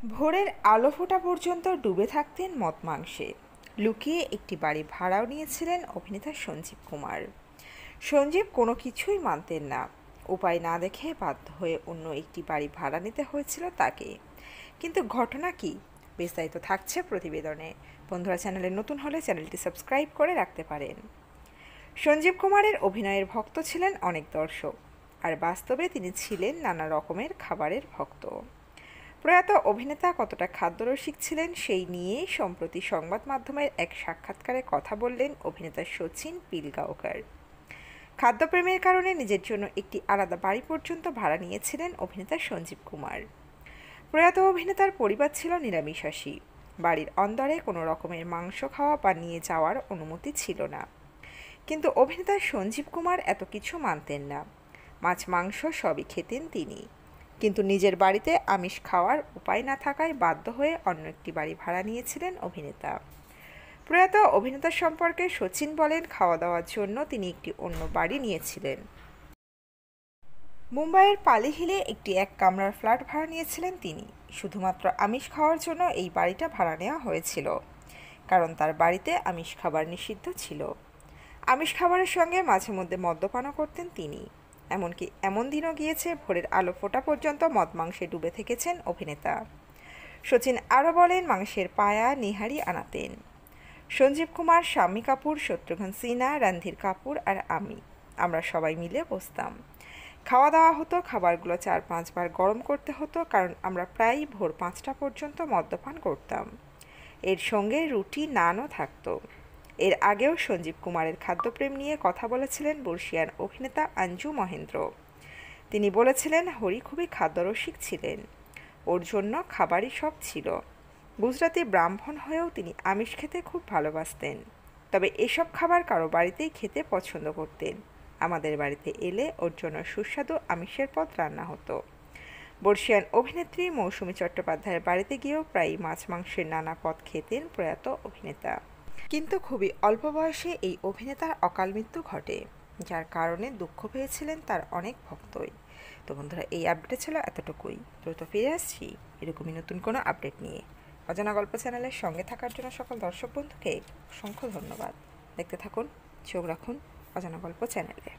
ভোরের আলো ফোটা পর্যন্ত ডুবে থাকতেন মদ মাংসে। লুকিয়ে একটি বাড়ি ভাড়াও নিয়েছিলেন অভিনেতা সঞ্জীব কুমার। সঞ্জীব কোনো কিছুই মানতেন না। উপায় না দেখে বাধ্য হয়ে অন্য একটি বাড়ি ভাড়া নিতে হয়েছিল তাকে। কিন্তু ঘটনা কি, বিস্তারিত থাকছে প্রতিবেদনে। বন্ধুরা, চ্যানেলে নতুন হলে চ্যানেলটি সাবস্ক্রাইব করে রাখতে পারেন। সঞ্জীব কুমারের অভিনয়ের ভক্ত ছিলেন অনেক দর্শক, আর বাস্তবে তিনি ছিলেন নানা রকমের খাবারের ভক্ত। প্রয়াত অভিনেতা কতটা খাদ্যরসিক ছিলেন সেই নিয়েই সম্প্রতি সংবাদ মাধ্যমের এক সাক্ষাৎকারে কথা বললেন অভিনেতা শচীন পিলগাঁওকর। খাদ্যপ্রেমের কারণে নিজের জন্য একটি আলাদা বাড়ি পর্যন্ত ভাড়া নিয়েছিলেন অভিনেতা সঞ্জীব কুমার। প্রয়াত অভিনেতার পরিবার ছিল নিরামিষাশী। বাড়ির অন্দরে কোনো রকমের মাংস খাওয়া বা নিয়ে যাওয়ার অনুমতি ছিল না। কিন্তু অভিনেতা সঞ্জীব কুমার এত কিছু মানতেন না। মাছ মাংস সবই খেতেন তিনি, কিন্তু নিজের বাড়িতে আমিষ খাওয়ার উপায় না থাকায় বাধ্য হয়ে অন্য একটি বাড়ি ভাড়া নিয়েছিলেন অভিনেতা। প্রয়াত অভিনেতা সম্পর্কে শচীন বলেন, খাওয়া দাওয়ার জন্য তিনি একটি অন্য বাড়ি নিয়েছিলেন। মুম্বাইয়ের পালি হিলে একটি এক কামরার ফ্ল্যাট ভাড়া নিয়েছিলেন তিনি। শুধুমাত্র আমিষ খাওয়ার জন্য এই বাড়িটা ভাড়া নেওয়া হয়েছিল, কারণ তার বাড়িতে আমিষ খাবার নিষিদ্ধ ছিল। আমিষ খাবারের সঙ্গে মাঝে মধ্যে মদ্যপানও করতেন তিনি। এমনকি এমন দিনও গিয়েছে ভোরের আলো ফোটা পর্যন্ত মদ মাংসে ডুবে থেকেছেন অভিনেতা। শচীন আরও বলেন, মাংসের পায়া নিহারি আনাতেন। সঞ্জীব কুমার, শাম্মী কাপুর, শত্রুঘ্ন সিনহা, রণধীর কাপুর আর আমরা সবাই মিলে বসতাম। খাওয়া দাওয়া হতো, খাবারগুলো 4-5 বার গরম করতে হতো, কারণ আমরা প্রায়ই ভোর 5টা পর্যন্ত মদ্যপান করতাম। এর সঙ্গে রুটি নানও থাকতো। এর আগেও সঞ্জীব কুমারের খাদ্যপ্রেম নিয়ে কথা বলেছিলেন বর্ষিয়ান অভিনেতা অঞ্জু মহেন্দ্র। তিনি বলেছিলেন, হরি খুবই খাদ্যরসিক ছিলেন, ওর জন্য খাবারই সব ছিল। গুজরাতি ব্রাহ্মণ হয়েও তিনি আমিষ খেতে খুব ভালোবাসতেন, তবে এসব খাবার কারো বাড়িতেই খেতে পছন্দ করতেন। আমাদের বাড়িতে এলে ওর জন্য সুস্বাদু আমিষের পদ রান্না হতো। বর্ষিয়ান অভিনেত্রী মৌসুমী চট্টোপাধ্যায়ের বাড়িতে গিয়েও প্রায়ই মাছ মাংসের নানা পদ খেতেন প্রয়াত অভিনেতা। কিন্তু খুবই অল্প বয়সে এই অভিনেতার অকাল মৃত্যু ঘটে, যার কারণে দুঃখ পেয়েছিলেন তার অনেক ভক্তই। তো বন্ধুরা, এই আপডেট ছিল এতটুকুই। দ্রুত ফিরে আসছি এরকমই নতুন কোনো আপডেট নিয়ে। অজানা গল্প চ্যানেলের সঙ্গে থাকার জন্য সকল দর্শক বন্ধুকে অসংখ্য ধন্যবাদ। দেখতে থাকুন, চোখ রাখুন অজানা গল্প চ্যানেলে।